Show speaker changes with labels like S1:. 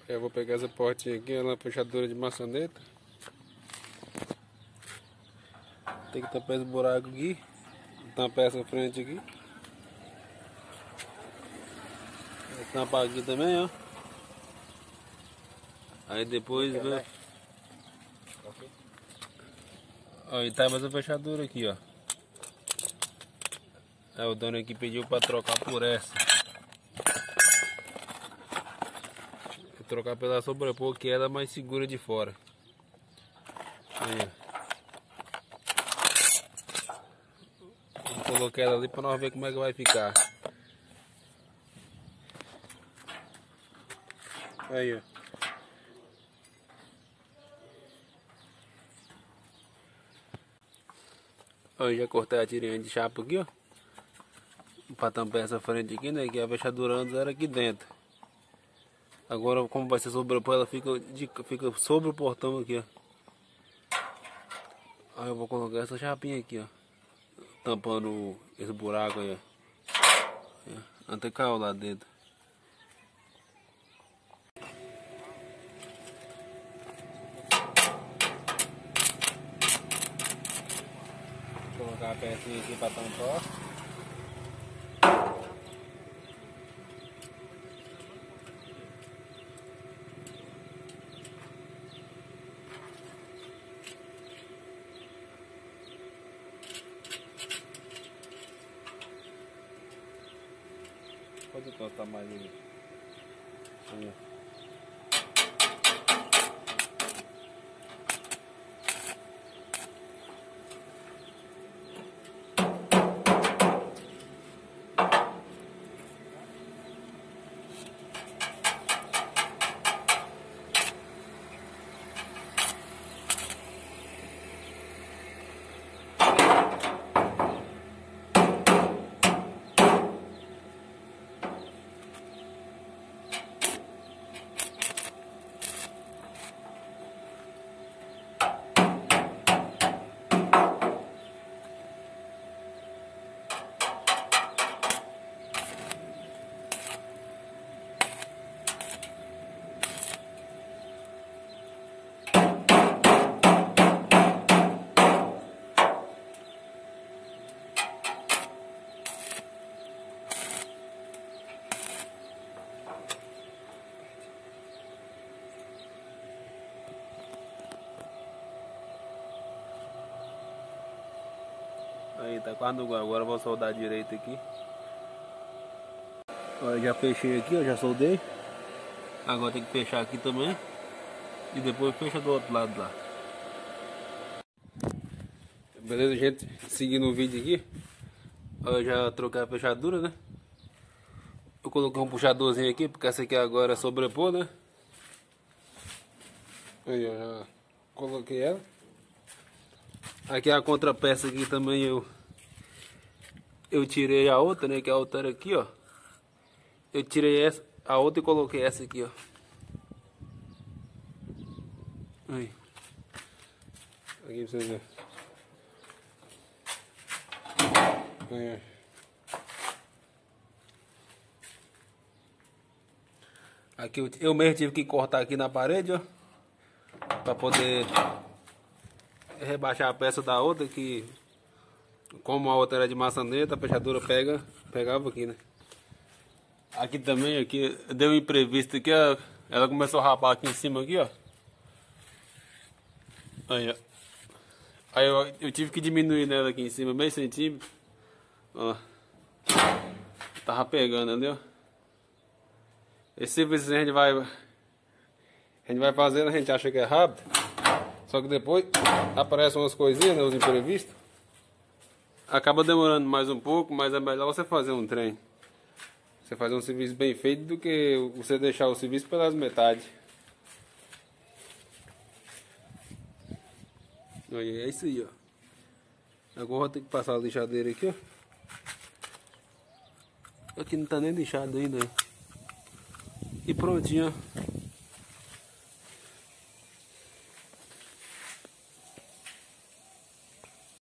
S1: Eu vou pegar essa portinha aqui, ela é uma puxadora de maçaneta. Tem que tampar esse buraco aqui. Tampar essa frente aqui. Vou tampar aqui também, ó. Aí depois vem. Ó, e tá mais a fechadura aqui, ó. Aí o dono aqui pediu pra trocar por essa. Vou trocar pela sobrepor, que ela é mais segura de fora. Aí, vou colocar ela ali pra nós ver como é que vai ficar. Aí, ó. Eu já cortei a tirinha de chapa aqui, ó. Pra tampar essa frente aqui, né? Que a fechadura antes era aqui dentro. Agora, como vai ser sobrepor, ela fica sobre o portão aqui, ó. Aí eu vou colocar essa chapinha aqui, ó. Tampando esse buraco aí, ó. Até caiu lá dentro. Vou colocar a pecinha aqui pra tampar. Pode encostar mais ali. Aí, ó. Aí tá quase no lugar. Agora eu vou soldar direito aqui. Ó, já fechei aqui, ó, já soldei. Agora tem que fechar aqui também. E depois fecha do outro lado lá. Beleza, gente? Seguindo o vídeo aqui. Ó, eu já troquei a fechadura, né? Eu coloquei um puxadorzinho aqui, porque essa aqui agora é sobrepor, né? Aí, ó, já coloquei ela. Aqui a contrapeça aqui também eu tirei a outra, né? Que a outra era aqui, ó. Eu tirei essa, a outra e coloquei essa aqui, ó. Aí. Aqui pra vocês verem. Aí, ó. Aqui eu mesmo tive que cortar aqui na parede, ó. Pra poder rebaixar a peça da outra, que como a outra era de maçaneta, a fechadura pegava aqui, né? Aqui também, aqui deu um imprevisto aqui, ó, ela começou a rapar aqui em cima aqui, ó. Aí, ó. Aí eu tive que diminuir nela aqui em cima, meio centímetro. Ó. Tava pegando, entendeu? Esse serviço a gente vai fazendo, a gente acha que é rápido. Só que depois aparecem umas coisinhas, né, os imprevistos. Acaba demorando mais um pouco, mas é melhor você fazer um trem. Você fazer um serviço bem feito do que você deixar o serviço pelas metades. Olha, é isso aí, ó. Agora eu vou ter que passar a lixadeira aqui, ó. Aqui não tá nem lixado ainda. E prontinho, ó.